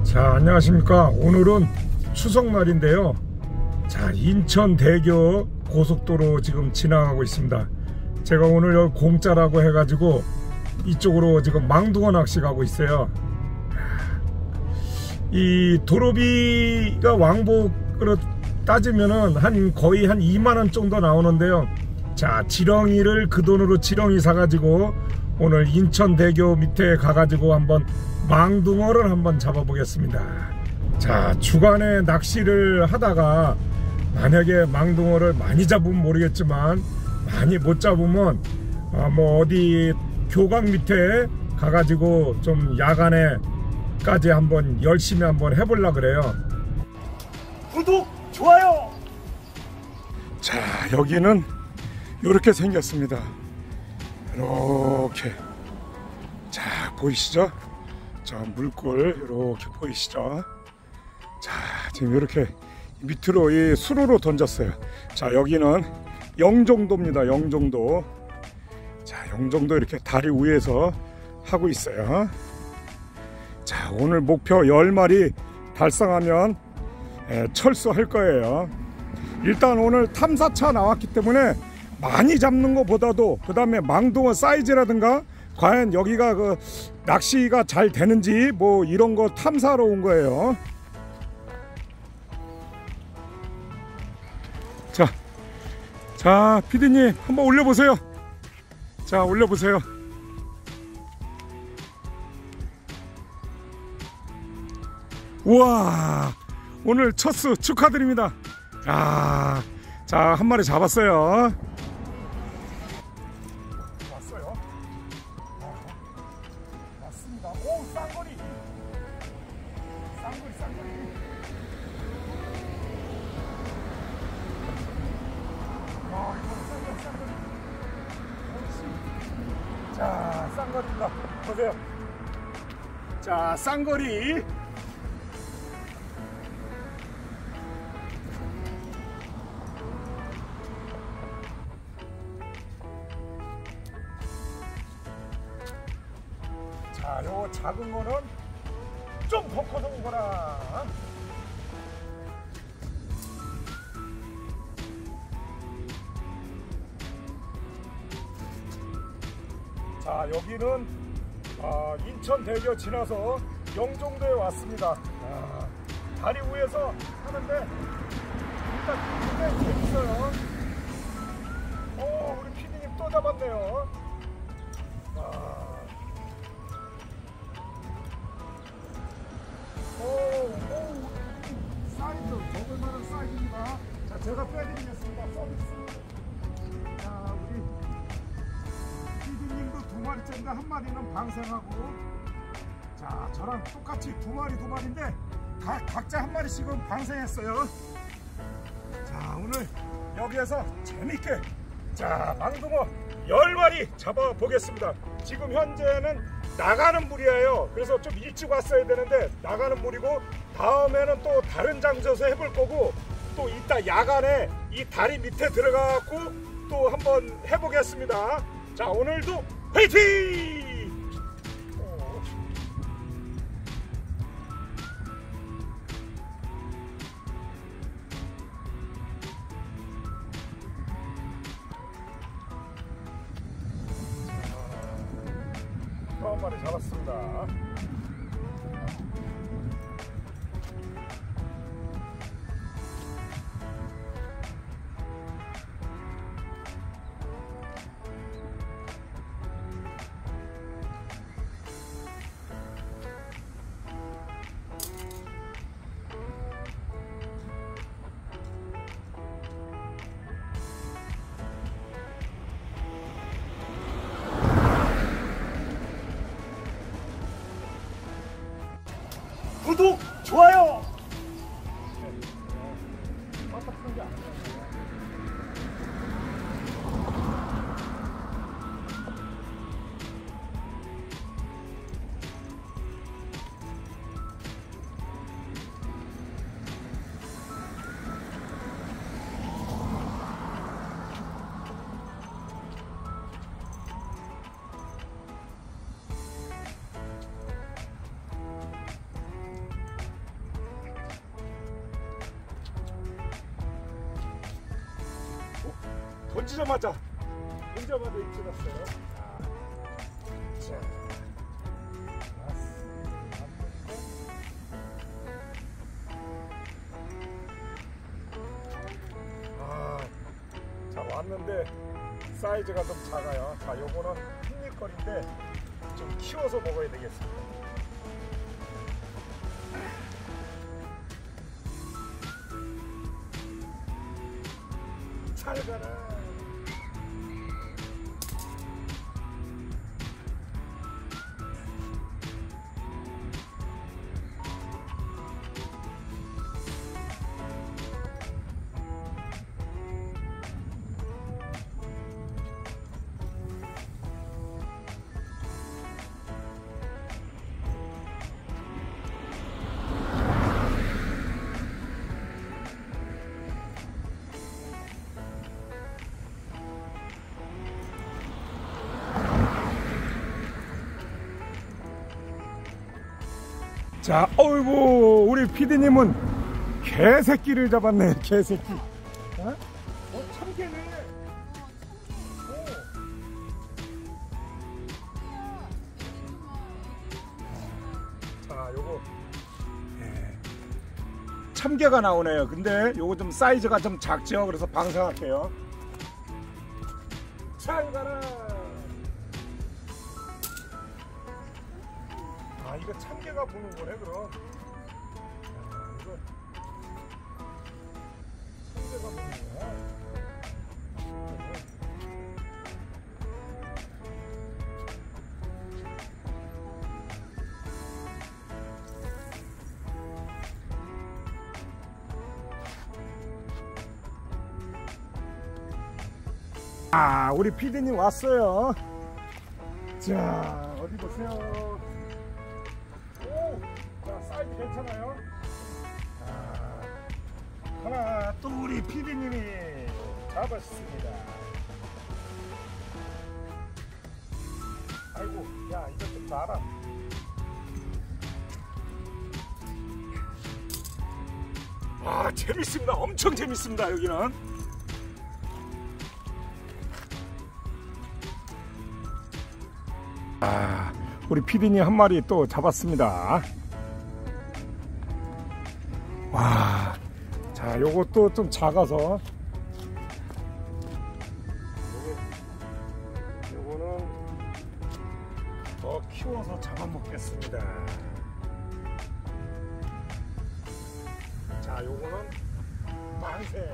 자, 안녕하십니까. 오늘은 추석날인데요. 자, 인천대교 고속도로 지금 지나가고 있습니다. 제가 오늘 여기 공짜라고 해가지고 이쪽으로 지금 망둥어 낚시 가고 있어요. 이 도로비가 왕복으로 따지면은 거의 한 2만원 정도 나오는데요. 자, 지렁이를 그 돈으로 지렁이 사가지고 오늘 인천대교 밑에 가가지고 한번 망둥어를 한번 잡아보겠습니다. 자, 주간에 낚시를 하다가 만약에 망둥어를 많이 잡으면 모르겠지만 많이 못 잡으면 뭐 어디 교각 밑에 가가지고 좀 야간에까지 한번 열심히 한번 해보려고 그래요. 구독, 좋아요. 자, 여기는 이렇게 생겼습니다. 이렇게. 자, 보이시죠? 자, 물골 이렇게 보이시죠? 자, 지금 이렇게 밑으로 이 수로로 던졌어요. 자, 여기는 영종도입니다. 영종도. 자, 영종도 이렇게 다리 위에서 하고 있어요. 자, 오늘 목표 10마리 달성하면 철수할 거예요. 일단 오늘 탐사차 나왔기 때문에 많이 잡는 것보다도 그 다음에 망둥어 사이즈라든가 과연 여기가 그 낚시가 잘 되는지 뭐 이런 거 탐사하러 온 거예요. 자, 피디님 한번 올려보세요. 자, 올려보세요. 우와, 오늘 첫 수 축하드립니다. 자, 한 마리 잡았어요. 왔어요. 맞습니다. 오, 쌍거리. 쌍거리. 자, 쌍거리입니다. 보세요. 자, 쌍거리. 자, 요 작은 거는 좀 더 커서 오거라. 자, 여기는 인천대교 지나서 영종도에 왔습니다. 다리 위에서 하는데 일단 굉장히 재밌어요. 우리 피디님 또 잡았네요. 사이즈, 먹을만한 사이즈입니다. 자, 제가 빼드리겠습니다. 서비스. 자, 우리 피디님도 2마리째인데 한 마리는 방생하고, 자, 저랑 똑같이 두 마리인데 각자 한 마리씩은 방생했어요. 자, 오늘 여기에서 재밌게 자, 망둥어 10마리 잡아 보겠습니다. 지금 현재는 나가는 물이에요. 그래서 좀 일찍 왔어야 되는데 나가는 물이고, 다음에는 또 다른 장소에서 해볼 거고, 또 이따 야간에 이 다리 밑에 들어가고 또 한번 해보겠습니다. 자, 오늘도 화이팅! 한 마리 잡았습니다. 구독, 좋아요. 던지자마자 입질 났어요. 자, 자, 왔는데 사이즈가 좀 작아요. 자, 요거는 핑미거리인데 좀 키워서 먹어야 되겠습니다. 잘 가라. 자, 어이구, 우리 피디님은 개새끼를 잡았네. 개새끼. 어? 참개네. 자, 요거 참개가 나오네요. 근데 요거 좀 사이즈가 좀 작죠. 그래서 방생할게요. 잘 가라. 아, 이거 참개가 보는 거네, 그럼. 이거 참개가 보는 거야. 아, 우리 피디님 왔어요. 자, 어디 보세요. 오, 자, 사이즈 괜찮아요? 아, 하나, 또 우리 피디님이 잡았습니다. 아이고, 야, 이거 좀 놔라. 아, 재밌습니다. 엄청 재밌습니다, 여기는. 아, 우리 피디님 한 마리 또 잡았습니다. 와, 자, 요것도 좀 작아서 요거는 더 키워서 잡아먹겠습니다. 자, 요거는 만세.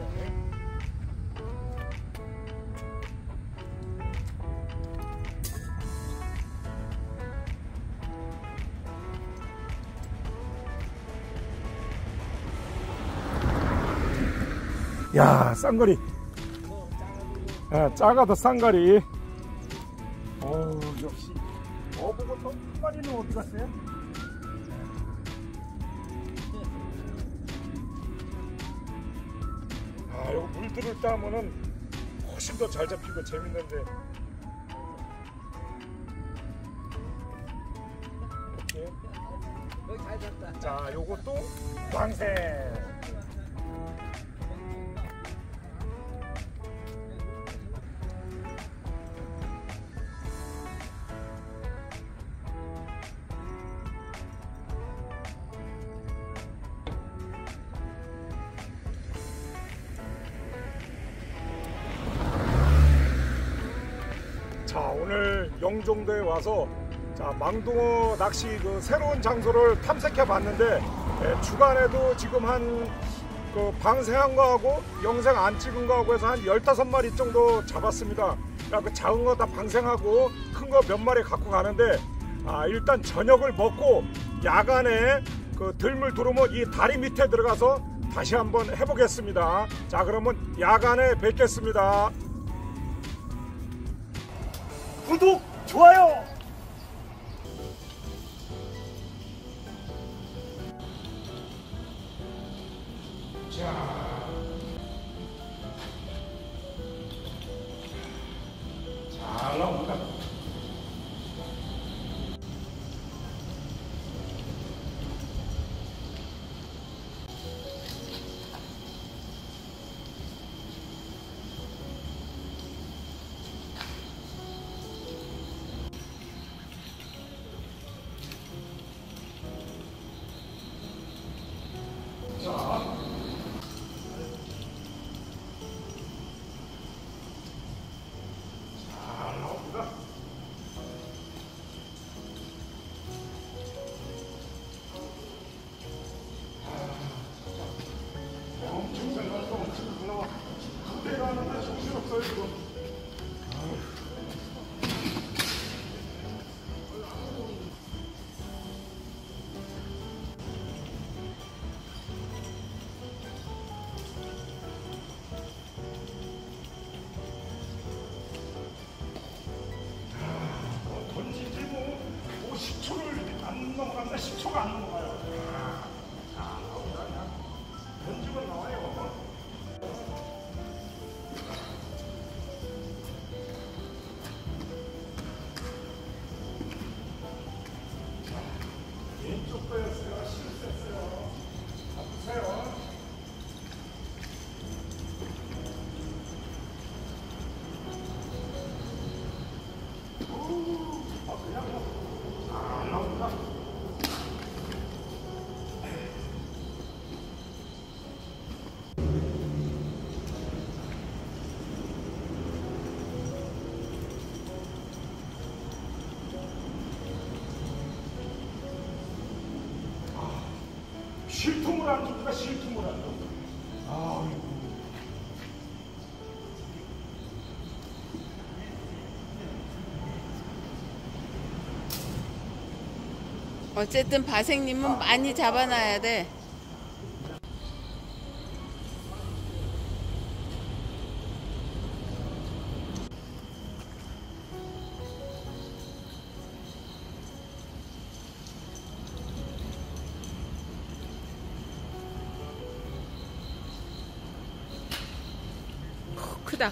야, 쌍거리. 야, 작아도 쌍거리. 역시 어부부터 한 마리는 어디 갔어요? 아, 이거 물들을 따면은 훨씬 더 잘 잡히고 재밌는데. 이렇게. 자, 요것도 방생. 자, 오늘 영종도에 와서 자, 망둥어 낚시 그 새로운 장소를 탐색해 봤는데 주간에도 지금 한 그 방생한 거하고 영상 안 찍은 거하고 해서 한 15마리 정도 잡았습니다. 그 작은 거 다 방생하고 큰 거 몇 마리 갖고 가는데 일단 저녁을 먹고 야간에 그 들물 들어오면 이 다리 밑에 들어가서 다시 한번 해보겠습니다. 자, 그러면 야간에 뵙겠습니다. 구독, 좋아요. 잘 나옵니다. 이쪽도였어요. 실수했어요. 보세요. 그냥 안 나온다. 실통을 안 줍니다. 실통을 안 줘. 아이고. 어쨌든 바생님은 많이 잡아놔야 돼. 크다.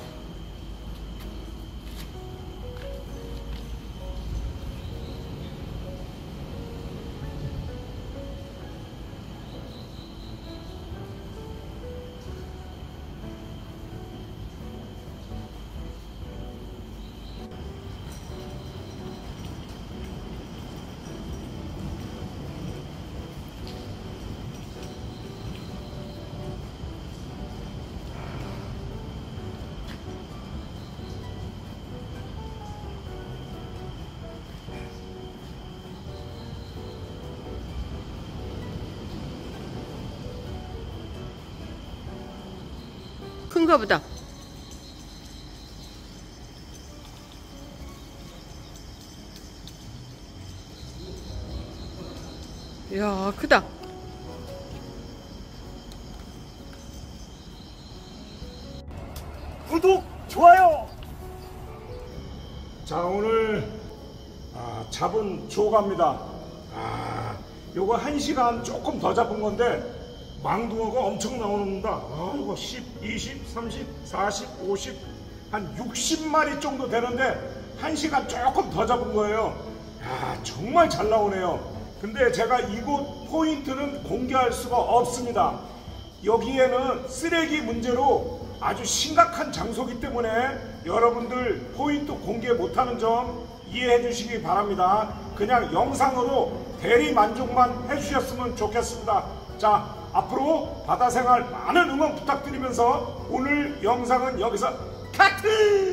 큰가 보다. 이야, 크다. 구독, 좋아요. 자, 오늘 잡은 조가입니다. 요거 1시간 조금 더 잡은 건데 망둥어가 엄청 나옵니다. 이거 10, 20, 30, 40, 50, 한 60마리 정도 되는데 1시간 조금 더 잡은 거예요. 정말 잘 나오네요. 근데 제가 이곳 포인트는 공개할 수가 없습니다. 여기에는 쓰레기 문제로 아주 심각한 장소이기 때문에 여러분들 포인트 공개 못하는 점 이해해 주시기 바랍니다. 그냥 영상으로 대리 만족만 해주셨으면 좋겠습니다. 자, 앞으로 바다생활 많은 응원 부탁드리면서 오늘 영상은 여기서 카트!